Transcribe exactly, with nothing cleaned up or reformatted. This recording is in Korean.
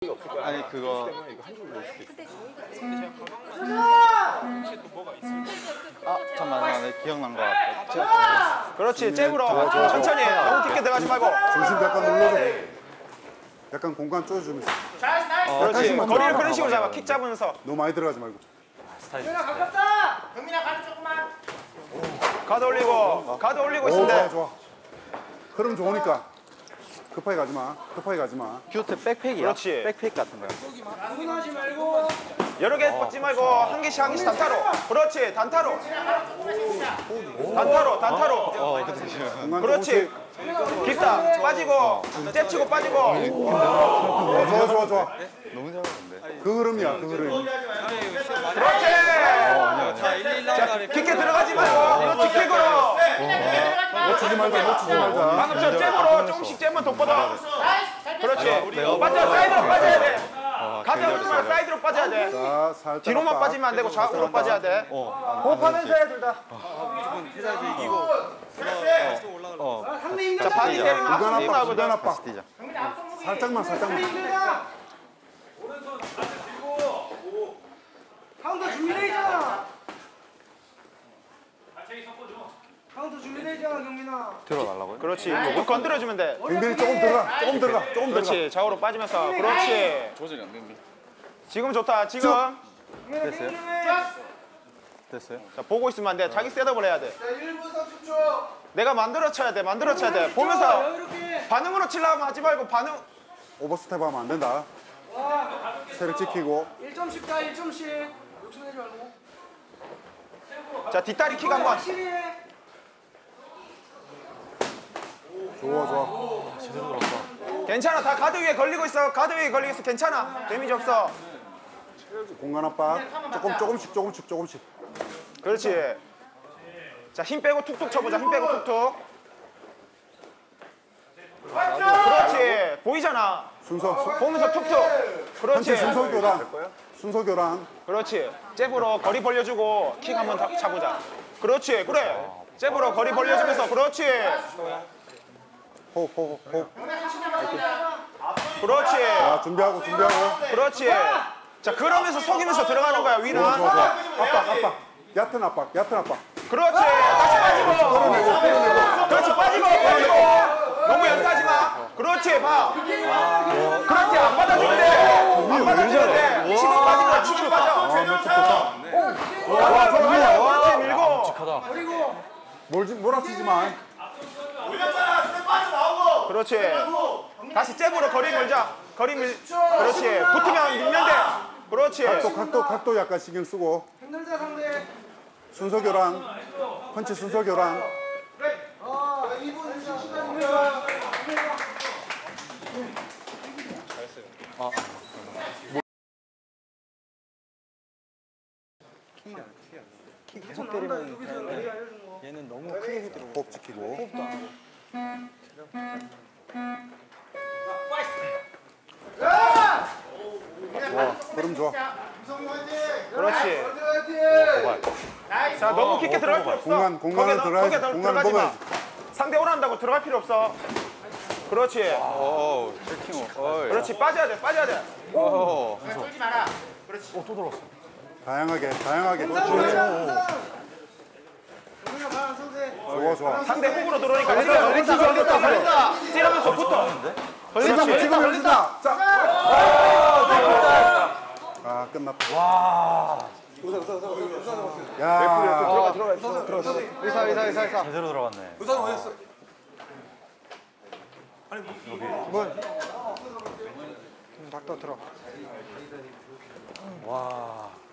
아니 그거 아 잠깐만 내 기억난 거 같아. 그렇지 잽으로 천천히 너무 깊게 들어가지 말고 중심 약간 눌러줘. 약간 공간 쪼여주면서. 어, 그렇지 거리를 그런 식으로 잡아. 킥 잡으면서 너무 많이 들어가지 말고. 경민아 가깝다. 경민아 가드 조금만. 가드 올리고 가드 올리고 오, 있는데 좋아 좋아. 흐름 좋으니까 급하게 가지 마. 급하게 가지 마. 큐트 백팩이야? 그렇지. 백팩 같은 거야. 고민하지 말고. 여러 개 뻗지 말고 한 개씩 한 개씩 단타로. 그렇지 단타로. 단타로 단타로. 어 어떻게 되시나요? 공간 그렇지. 깊다 빠지고 잽 치고 빠지고. 어, 좋아 좋아 좋아. 너무 잘하는데. 그 흐름이야 그 흐름. 그렇지. 자, 깊게 들어가지 말고 이렇게 킥으로. 놓치지 말자 놓치지 말자. 방금 전 잽으로 조금씩 잽만 더 뻗어. 그렇지. 빠져 사이드로 빠져야 돼. 가드 올지 말고 사이드로 빠져야 돼. 자 살짝. 뒤로만 압박. 빠지면 안 되고 좌우로 빠져야 돼. 호흡하면서 해 둘 다. 어. 상대 힘들다. 자 바디 때리면 공간 앞으로 압박 나거든. 공간 압박. 다시 뛰자. 살짝만 살짝만. 힘들다. 카운터 준비되잖아. 카운터 준비되잖아 경민아. 들어가려고요? 그렇지. 목 건드려주면 돼. 경빈이 조금 들어가 조금 들어가 조금 들어가. 그렇지. 좌우로 빠지면서. 그렇지. 조절이 안 됩니다. 지금 좋다. 지금. 됐어요? 됐어요? 자 보고 있으면 안 돼. 자기 셋업을 해야 돼. 일 분 삼십 초. 내가 만들어 쳐야 돼. 만들어 쳐야 돼. 보면서 여유롭게. 반응으로 치려고 하지 말고 반응. 오버스텝 하면 안 된다. 세력 지키고. 일 점씩 다 일 점씩. 욕심내지 말고. 자 뒷다리 킥 한번. 확실히 해. 좋아 좋아. 괜찮아. 다 가드 위에 걸리고 있어. 가드 위에 걸리고 있어. 괜찮아. 데미지 없어. 공간 압박. 조금 조금씩 조금씩 조금씩. 그렇지. 자 힘 빼고 툭툭 쳐보자. 힘 빼고 툭툭. 그렇지. 보이잖아. 순서 순- 보면서 툭툭. 펀치 그렇지. 순서 교란. 순서 교란. 그렇지. 잽으로 거리 벌려주고 킥 한번 더 차보자. 그렇지. 그래. 잽으로 거리 벌려주면서 그렇지. 호흡 호흡 호흡. 그렇지. 자 준비하고 준비하고. 그렇지. 자 그러면서 속이면서 들어가는 거야. 위는. 좋아 좋아 좋아. 압박 압박. 얕은 압박 얕은 압박. 그렇지. 다시 빠지고. 끌어내고 끌어내고. 그렇지. 빠지고. 빠지고. 너무 연타하지 마. 그렇지. 봐. 그렇지. 안 받아주면 돼. 안 받아주면 돼. 치고 빠지고 치고 빠져. 아 매치 좋다. 가봐. 가봐. 그렇지. 밀고. 몰지 몰아치지 마. 그렇지. 다시 잽으로 거리 밀자. 거리 밀. 그렇지. 붙으면 밀면 돼. 그렇지. 각도 각도 각도 약간 신경 쓰고. 힘들다 상대. 순서 교란. 펀치 순서 교란. 어, 이 분 시간입니다. 계속 때리면 되는데 얘는 너무 크게 휘두르고 호흡 지키고. 좋아 흐름 좋아. 그렇지. 자 너무 깊게 들어갈 필요 없어. 공간 공간을 거기에 들어야지. 너- 거기에 공간을 들어가지 마. 먹어야지. 상대 오란다고 들어갈 필요 없어. 그렇지. 오 쉐킹 오 그렇지. 빠져야 돼. 빠져야 돼. 오 다양하게 다양하게. 경민아 반 상대. 좋아 좋아. 상대 훅으로 들어오니까 걸린다. 걸린다. 걸린다. 걸린다. 찌르면서 붙어. 지금 그렇지. 지금 열린다. 자. 아 끝났다. 와. 야. 들어가 들어가 들어가. 의사 의사 의사 의사 제대로 들어갔네. 의사는 어디였어? 닥터 들어. 와